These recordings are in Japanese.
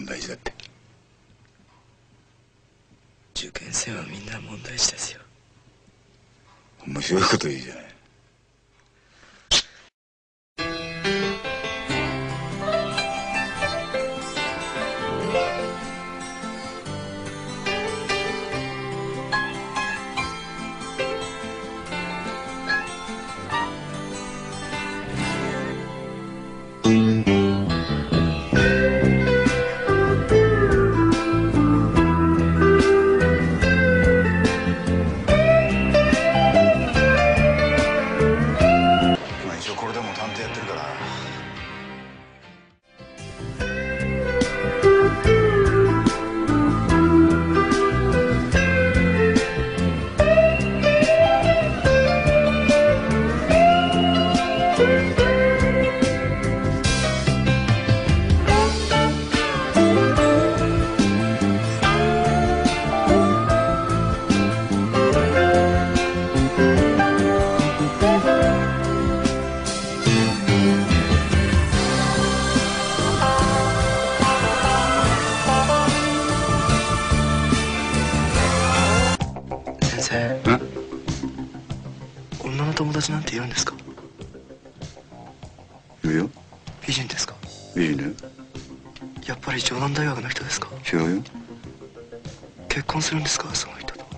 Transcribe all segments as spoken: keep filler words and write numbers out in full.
問題児だって。 受験生はみんな問題児ですよ。 面白いこと言うじゃない。これでも探偵やってるから。 先生、女の友達なんているんですか？ いるよ。 美人ですか？ いいね。 やっぱり城南大学の人ですか？ 違うよ。 結婚するんですか、その人と？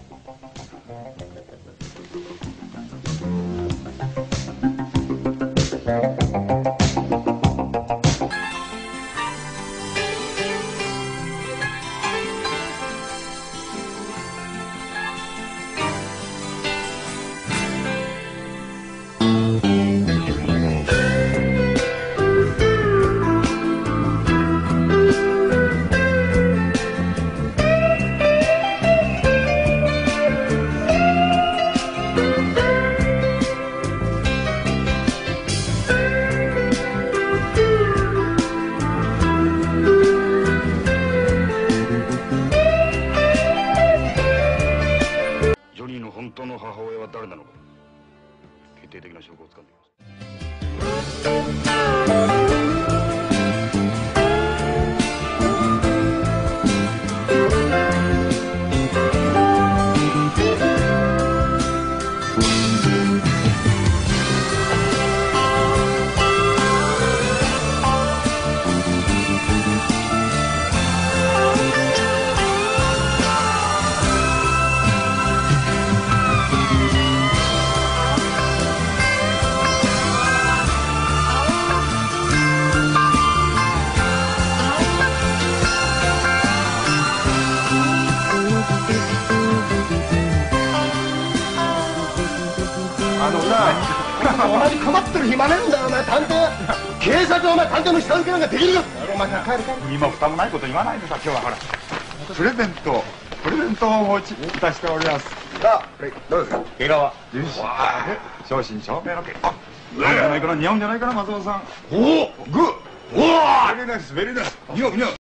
ジョニーの本当の母親は誰なのか、決定的な証拠をつかんでいます。 あのな、同じかまってる暇ねえんだよ、お前探偵。警察はお前探偵の下請けなんかできるか。お前帰る帰る。 身も蓋もないこと言わないでさ、今日はほらプレゼントプレゼントをお持ちいたしております。 さあ、これどうですか。 怪我は重視正真正銘の結果。日本じゃないかな、日本じゃないかな、松本さん。 おお、グー、おお、 ベリーナイスベリーナイス。日本日本